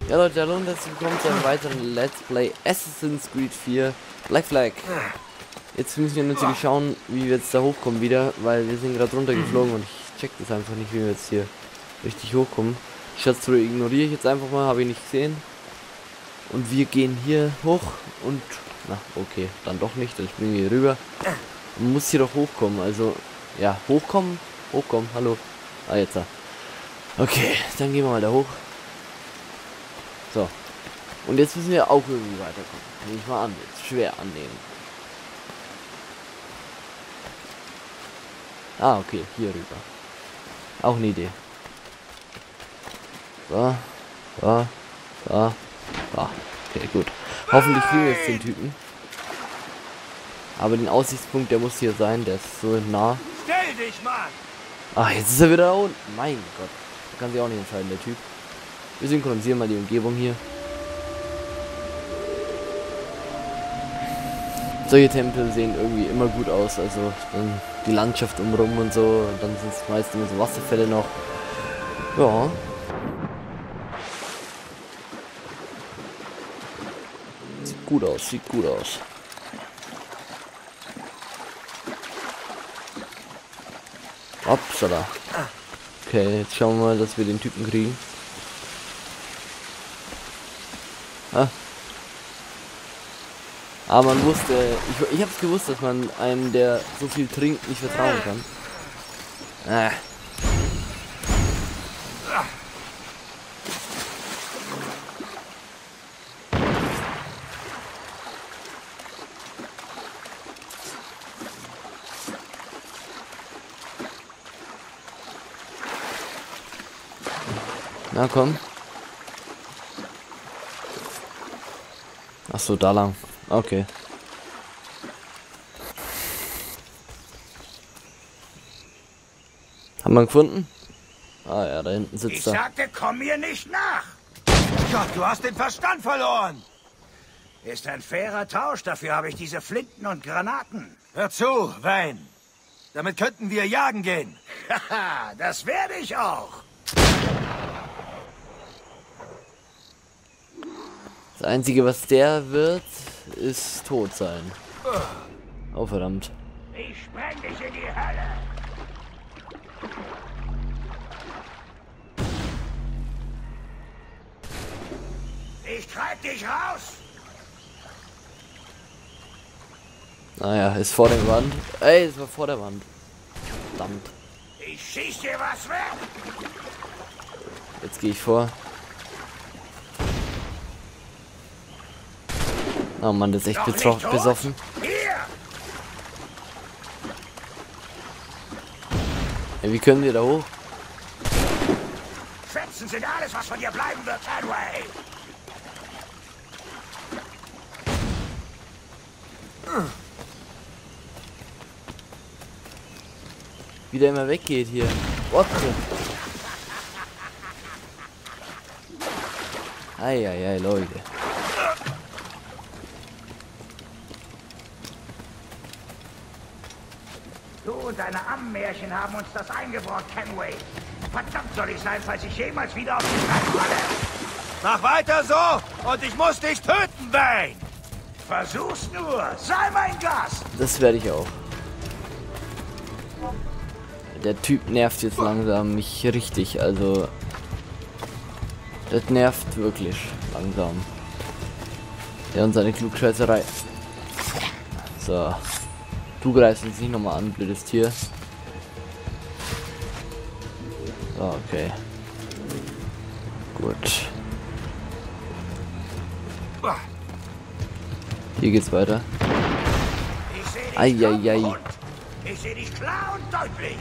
Ja Leute, hallo und herzlich willkommen zu einem weiteren Let's Play Assassin's Creed 4 Black Flag. Jetzt müssen wir natürlich schauen, wie wir jetzt da hochkommen wieder, weil wir sind gerade runtergeflogen und ich check das einfach nicht, wie wir jetzt hier richtig hochkommen. Die Schatztruhe ignoriere ich jetzt einfach mal, habe ich nicht gesehen. Und wir gehen hier hoch und, na okay, dann doch nicht, dann springen wir hier rüber. Man muss hier doch hochkommen, also, ja, hochkommen, hallo. Ah, jetzt da. Okay, dann gehen wir mal da hoch. So. Und jetzt müssen wir auch irgendwie weiterkommen. Nehme ich mal an. Jetzt schwer annehmen. Ah, okay. Hier rüber. Auch eine Idee. So. So. So. So. Okay, gut. Hoffentlich kriegen wir jetzt den Typen. Aber den Aussichtspunkt, der muss hier sein. Der ist so nah. Stell dich mal! Ah, jetzt ist er wieder da unten. Mein Gott. Da kann sich auch nicht entscheiden, der Typ. Wir synchronisieren mal die Umgebung hier. Solche Tempel sehen irgendwie immer gut aus, also dann die Landschaft umrum und so, und dann sind es meist immer so Wasserfälle noch. Ja. Sieht gut aus, sieht gut aus. Upsala. Okay, jetzt schauen wir mal, dass wir den Typen kriegen. Aber man wusste, ich hab's gewusst, dass man einem, der so viel trinkt, nicht vertrauen kann. Na komm. Ach so, da lang. Okay. Haben wir ihn gefunden? Ah ja, da hinten sitzt er. Ich sagte, komm mir nicht nach! Gott, du hast den Verstand verloren! Ist ein fairer Tausch, dafür habe ich diese Flinten und Granaten. Hör zu, Wayne. Damit könnten wir jagen gehen. Haha, das werde ich auch. Das Einzige, was der wird, ist tot sein. Oh, verdammt. Ich spreng dich in die Hölle. Ich treib dich raus. Naja, ist vor der Wand. Ey, es war vor der Wand. Verdammt. Ich schieß dir was weg. Jetzt gehe ich vor. Oh Mann, das ist echt besoffen. Hier. Ey, wie können wir da hoch? Fetzen sind alles, was von dir bleiben wird, Kenway. Wie der immer weggeht hier. What the? Eieiei, Leute. Du und deine Ammenmärchen haben uns das eingebrockt, Kenway. Verdammt soll ich sein, falls ich jemals wieder auf die Treppe falle. Mach weiter so und ich muss dich töten, Wayne. Versuch's nur. Sei mein Gast. Das werde ich auch. Der Typ nervt jetzt langsam mich richtig, also das nervt wirklich langsam. Der und seine Klugscheißerei. So. Du greifst uns nicht nochmal an, blödes Tier. So, okay. Gut. Hier geht's weiter. Ich seh dich Eieiei. kommen, Hund. Ich sehe dich klar und deutlich.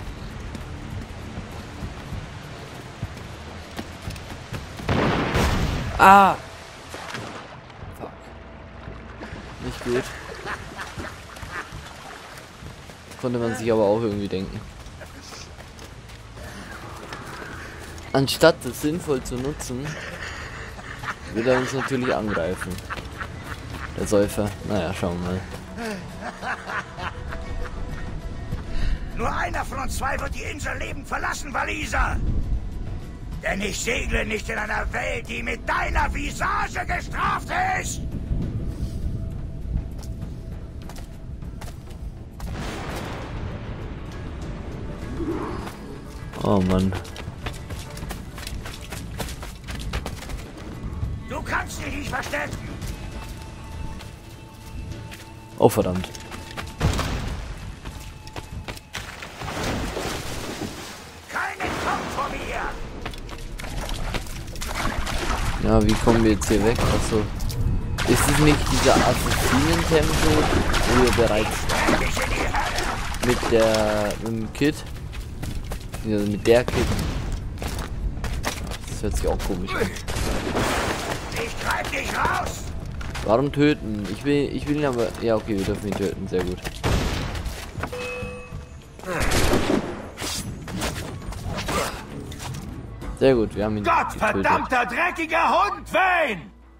Ah! Fuck. Nicht gut. Konnte man sich aber auch irgendwie denken. Anstatt es sinnvoll zu nutzen, will er uns natürlich angreifen. Der Säufer. Naja, schauen wir mal. Nur einer von uns zwei wird die Insel lebend verlassen, Waliser. Denn ich segle nicht in einer Welt, die mit deiner Visage gestraft ist! Oh Mann. Du kannst dich nicht verstecken! Oh verdammt. Kein Entkommen vor mir! Ja, wie kommen wir jetzt hier weg? Achso. Ist es nicht dieser Assassinen-Tempel, wo wir bereits mit dem Kid? Also mit der Kid. Das hört sich auch komisch an. Ich treib dich raus! Warum töten? Ich will ihn aber... Ja, okay, wir dürfen ihn töten. Sehr gut. Sehr gut, wir haben ihn Gott, getötet. verdammter, dreckiger Hund, Wayne!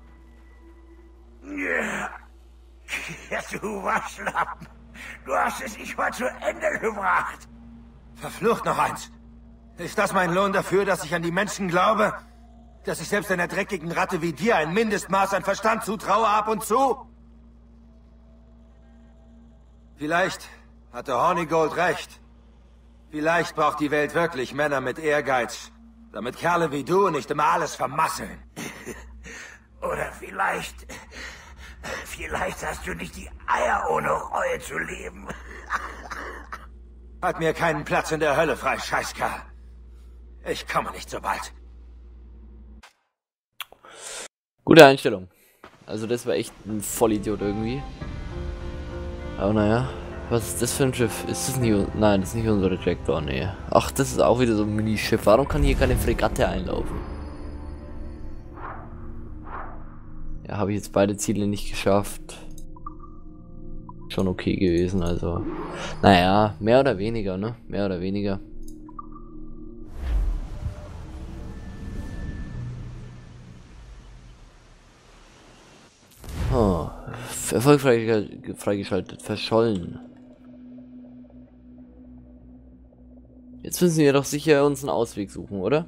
Ja, du Waschlappen. Du hast es nicht mal zu Ende gebracht. Verflucht noch eins. Ist das mein Lohn dafür, dass ich an die Menschen glaube? Dass ich selbst einer dreckigen Ratte wie dir ein Mindestmaß an Verstand zutraue ab und zu? Vielleicht hatte Hornigold recht. Vielleicht braucht die Welt wirklich Männer mit Ehrgeiz, damit Kerle wie du nicht immer alles vermasseln. Oder vielleicht hast du nicht die Eier, ohne Reue zu leben. Hat mir keinen Platz in der Hölle frei, Scheißkerl. Ich komme nicht so bald. Gute Einstellung. Also das war echt ein Vollidiot irgendwie. Aber naja. Was ist das für ein Schiff? Ist das nicht... Nein, das ist nicht unser Rejector, nee. Ach, das ist auch wieder so ein Minischiff. Warum kann hier keine Fregatte einlaufen? Ja, habe ich jetzt beide Ziele nicht geschafft. Schon okay gewesen, also. Naja, mehr oder weniger, ne? Mehr oder weniger. Oh, Erfolg freigeschaltet, verschollen. Jetzt müssen wir doch sicher uns einen Ausweg suchen, oder?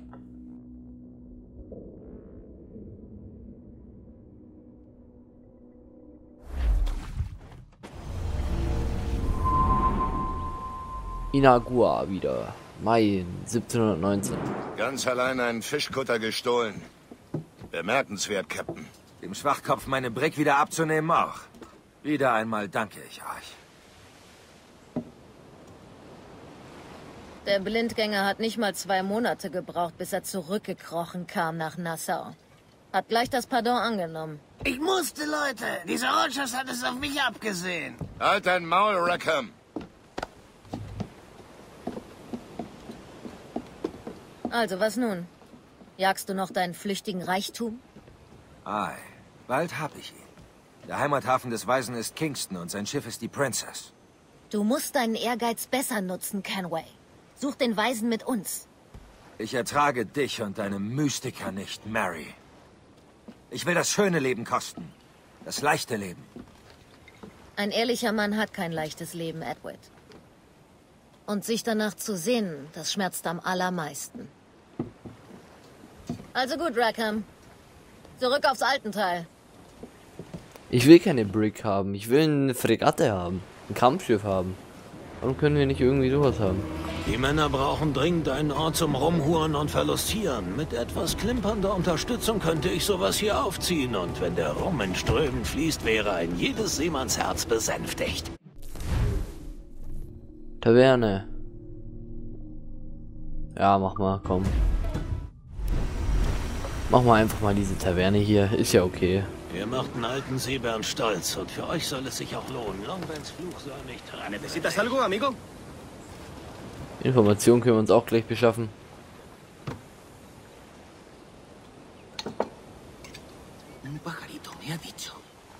Inagua wieder. Mai 1719. Ganz allein einen Fischkutter gestohlen. Bemerkenswert, Captain. Dem Schwachkopf meine Brick wieder abzunehmen auch. Wieder einmal danke ich euch. Der Blindgänger hat nicht mal 2 Monate gebraucht, bis er zurückgekrochen kam nach Nassau. Hat gleich das Pardon angenommen. Ich musste, Leute. Dieser Rogers hat es auf mich abgesehen. Halt dein Maul, Rackham. Also, was nun? Jagst du noch deinen flüchtigen Reichtum? Ei, bald hab ich ihn. Der Heimathafen des Weisen ist Kingston und sein Schiff ist die Princess. Du musst deinen Ehrgeiz besser nutzen, Kenway. Such den Weisen mit uns. Ich ertrage dich und deine Mystiker nicht, Mary. Ich will das schöne Leben kosten. Das leichte Leben. Ein ehrlicher Mann hat kein leichtes Leben, Edward. Und sich danach zu sehnen, das schmerzt am allermeisten. Also gut, Rackham. Zurück aufs Altenteil. Ich will keine Brick haben. Ich will eine Fregatte haben. Ein Kampfschiff haben. Warum können wir nicht irgendwie sowas haben? Die Männer brauchen dringend einen Ort zum Rumhuren und Verlustieren. Mit etwas klimpernder Unterstützung könnte ich sowas hier aufziehen. Und wenn der Rum in Strömen fließt, wäre ein jedes Seemannsherz besänftigt. Taverne. Ja, mach mal, komm. Mach mal einfach mal diese Taverne hier. Ist ja okay. Ihr macht einen alten Seebären stolz und für euch soll es sich auch lohnen. Longvens Fluch soll nicht trennen. ¿Necesitas algo, amigo? Informationen können wir uns auch gleich beschaffen. Un pajarito me ha dicho.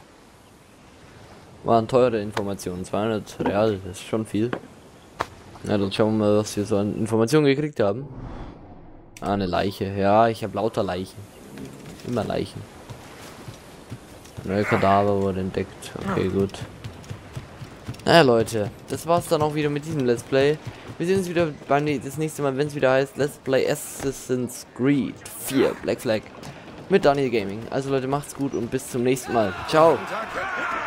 Waren teure Informationen. 200 Real, das ist schon viel. Na, dann schauen wir mal, was wir so an Informationen gekriegt haben. Ah, eine Leiche. Ja, ich habe lauter Leichen. Immer Leichen. Neue Kadaver wurde entdeckt. Okay, gut. Naja, Leute, das war's dann auch wieder mit diesem Let's Play. Wir sehen uns wieder das nächste Mal, wenn es wieder heißt Let's Play Assassin's Creed 4 Black Flag mit Daniel Gaming. Also Leute, macht's gut und bis zum nächsten Mal. Ciao.